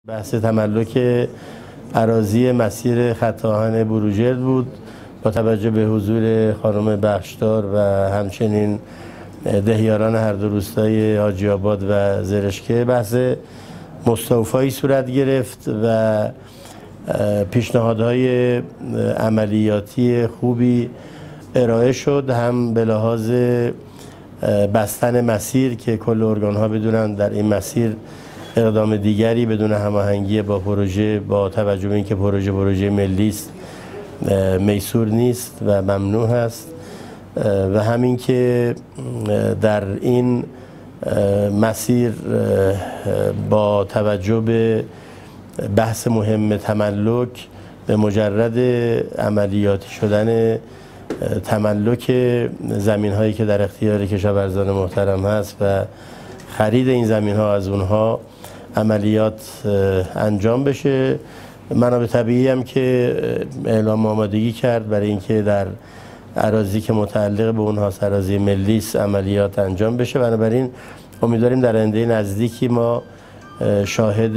بحث تملک اراضی مسیر خط آهن بروجرد بود با توجه به حضور خانم بخشدار و همچنین دهیاران هر دو روستای حاجی آباد و زرشکه. بحث مستوفایی صورت گرفت و پیشنهادهای عملیاتی خوبی ارائه شد، هم به لحاظ بستن مسیر که کل ارگان‌ها بدونن در این مسیر اقدام دیگری بدون هماهنگی با پروژه، با توجه به اینکه پروژه ملی است، میسور نیست و ممنوع هست، و همین که در این مسیر با توجه به بحث مهم تملک، به مجرد عملیاتی شدن تملک زمین هایی که در اختیار کشاورزان محترم هست و خرید این زمین ها از اونها عملیات انجام بشه. منابع طبیعی هم که اعلام آمادگی کرد برای اینکه در اراضی که متعلق به اونها اراضی ملی است عملیات انجام بشه. بنابراین امیدواریم در آینده نزدیکی ما شاهد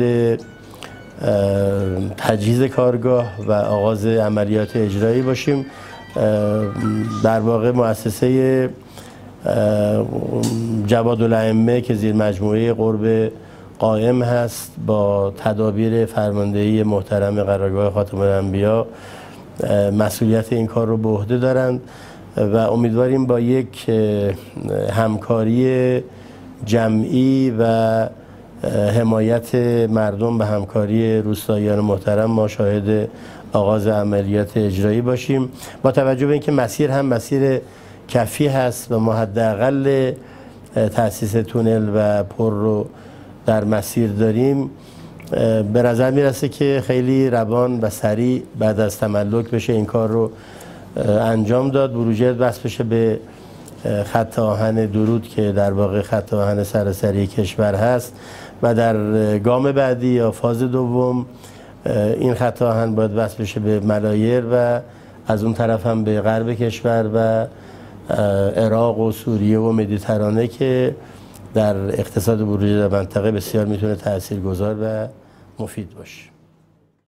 تجهیز کارگاه و آغاز عملیات اجرایی باشیم. در واقع مؤسسه جوادالائمه که زیر مجموعه قرب قائم هست با تدابیر فرماندهی محترم قرارگاه خاتم الانبیا مسئولیت این کار رو به عهده دارند و امیدواریم با یک همکاری جمعی و حمایت مردم به همکاری روستاییان محترم ما شاهد آغاز عملیات اجرایی باشیم. با توجه به اینکه مسیر هم مسیر کفی هست و ما حداقل تأسیس تونل و پر رو در مسیر داریم، به نظر میرسه که خیلی روان و سریع بعد از تملک بشه این کار رو انجام داد. بروجرد وصل بشه به خط آهن درود که در واقع خط آهن سراسری کشور هست و در گام بعدی یا فاز دوم این خط آهن باید وصل بشه به ملایر و از اون طرف هم به غرب کشور و عراق و سوریه و مدیترانه که در اقتصاد بروجرد منطقه بسیار میتونه تاثیرگذار و مفید باشه.